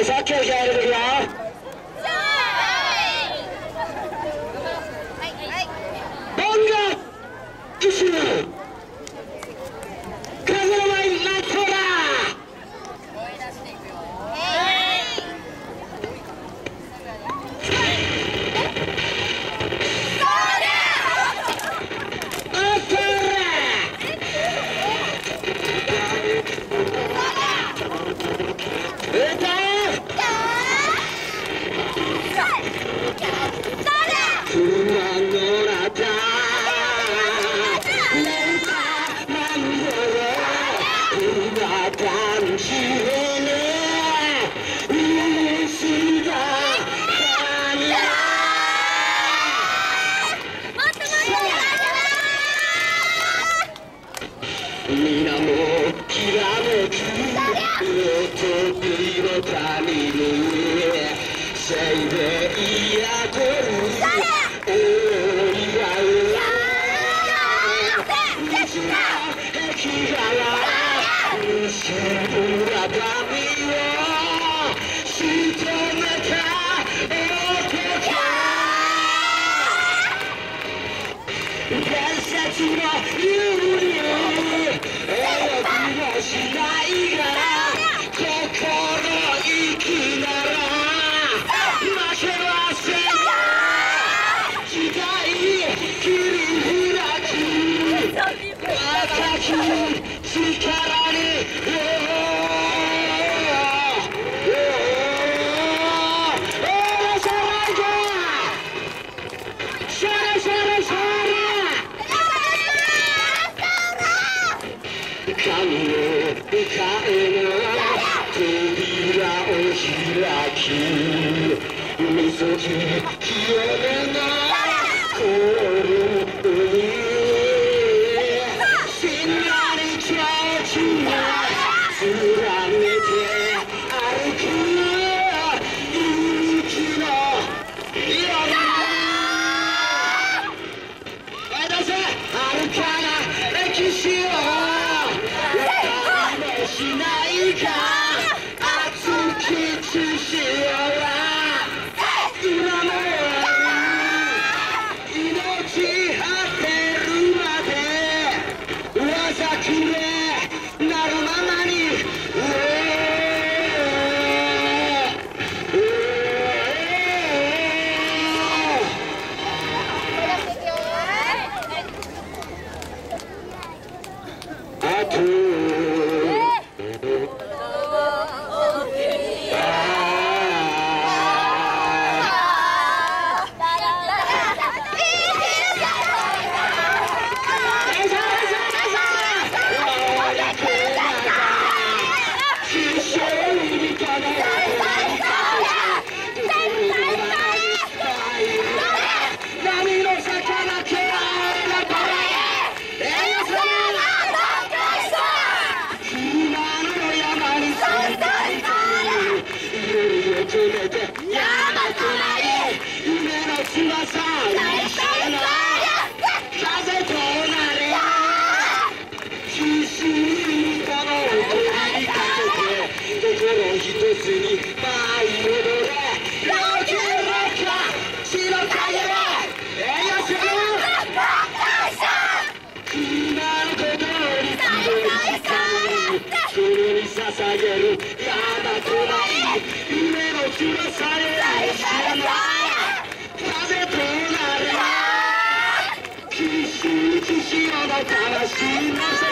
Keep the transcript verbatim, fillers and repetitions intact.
さっきの気合入れてくよ。ボンガイシュー風の前にラットだ。みなもきらめくとびの谷にせいでいやこるおいわう水が壁側結ぶらばみを仕留めた男伝説の有利しないが心意気なら負けません。時代切り開き若き力に神を迎えの扉を開きみそぎ清めな心にしんなりちゃうちが貫いて歩く勇気の色がおい出せ遥かな歴史をしないか熱き血潮は今も命果てるまで技くれなるままにあと一つに舞い踊れ老人の血の影は栄養する今のことに強い光それに捧げるやばくない夢の強さへ知らない風となれきしきしの魂の